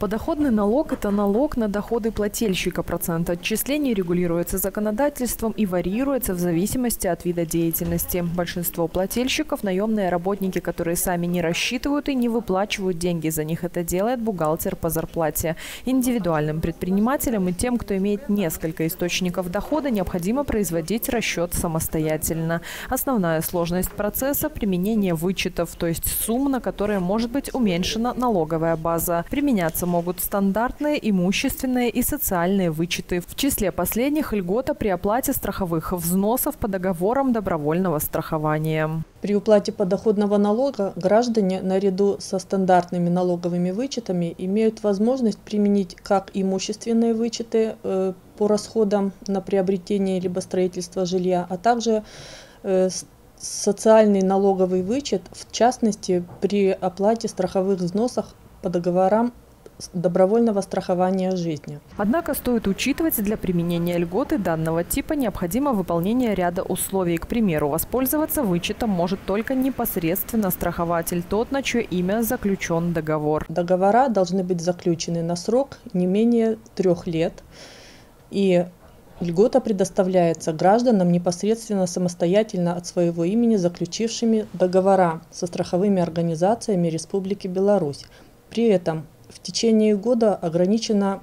Подоходный налог – это налог на доходы плательщика. Процент отчислений регулируется законодательством и варьируется в зависимости от вида деятельности. Большинство плательщиков – наемные работники, которые сами не рассчитывают и не выплачивают деньги. За них это делает бухгалтер по зарплате. Индивидуальным предпринимателям и тем, кто имеет несколько источников дохода, необходимо производить расчет самостоятельно. Основная сложность процесса – применение вычетов, то есть сумм, на которые может быть уменьшена налоговая база. Применяться могут стандартные, имущественные и социальные вычеты. В числе последних – льгота при оплате страховых взносов по договорам добровольного страхования. При уплате подоходного налога граждане наряду со стандартными налоговыми вычетами имеют возможность применить как имущественные вычеты по расходам на приобретение либо строительство жилья, а также социальный налоговый вычет, в частности при оплате страховых взносов по договорам добровольного страхования жизни. Однако стоит учитывать, для применения льготы данного типа необходимо выполнение ряда условий. К примеру, воспользоваться вычетом может только непосредственно страхователь, тот, на чье имя заключен договор. Договора должны быть заключены на срок не менее 3 лет, и льгота предоставляется гражданам непосредственно самостоятельно от своего имени, заключившими договора со страховыми организациями Республики Беларусь. При этом в течение года ограничена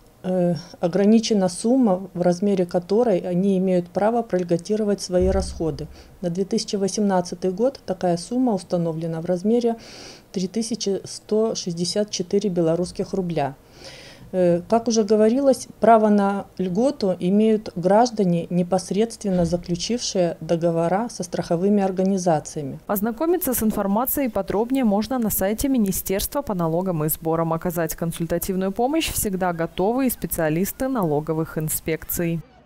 сумма, в размере которой они имеют право прольготировать свои расходы. На 2018 год такая сумма установлена в размере 3164 белорусских рубля. Как уже говорилось, право на льготу имеют граждане, непосредственно заключившие договора со страховыми организациями. Ознакомиться с информацией подробнее можно на сайте Министерства по налогам и сборам. Оказать консультативную помощь всегда готовы и специалисты налоговых инспекций.